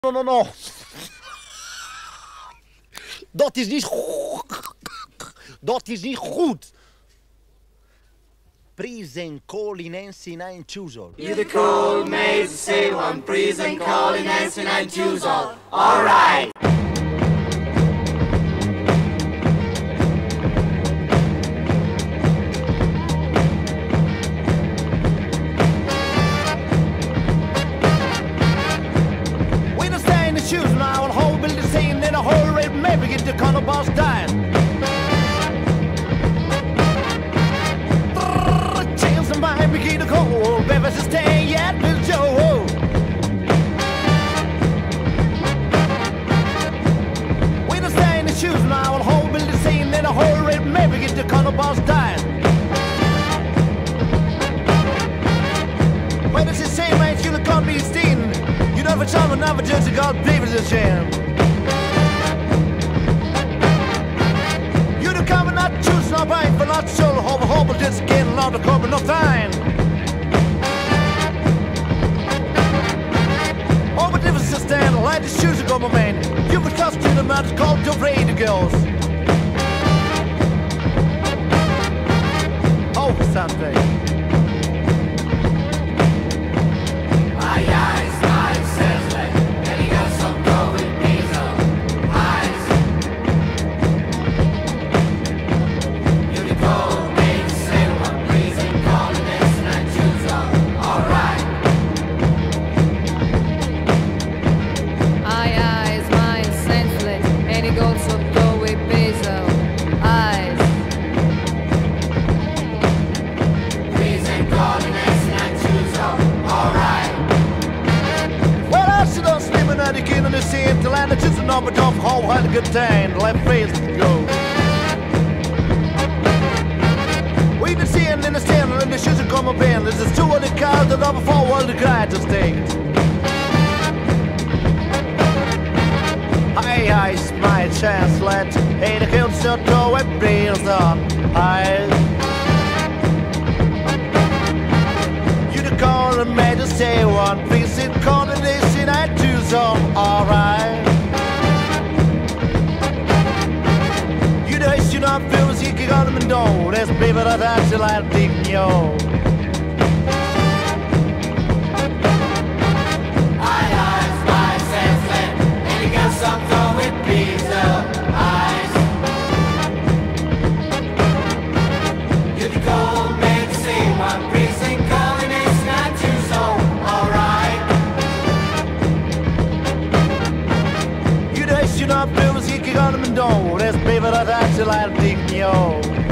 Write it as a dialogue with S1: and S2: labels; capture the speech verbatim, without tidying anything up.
S1: no, no, no. Dat is niet goed. Dat is niet goed. Prisencólinensináinciúsol.
S2: You the cold maze, say one. Prisencólinensináinciúsol. All right.
S1: Shoes now and whole building scene in a whole red maybe get the corner boss dying. Change the mind, begin to cold, baby, stay yet with Joe. We don't stay in the shoes now and whole building scene in a whole red maybe get the corner boss dying. When it's the same man, you look on me, Steen. You never tell me, never just a God, baby, the jam. You the cover, not choose, not right, but not sure. Hope, hope, but just getting out of cover, no fine. Oh, but if it's a stand, I like the shoes to go, my man. You would cost you the match called your radio girls. Oh, Sunday. To land just an up and off whole had a good time, left face to go. We been seeing in the stand and the shoes are come up in. This is two of the cars that over four world the guy to stay. Hi, hi, my chance, let ain't a kill so go and bills on. Hi. You the call and made us say one piece in coordination I do so alright. You know you not feel as you got them and don't. That's baby that I should like to think yo. You not feel as you got them and don't. That's baby that I should like to think yo.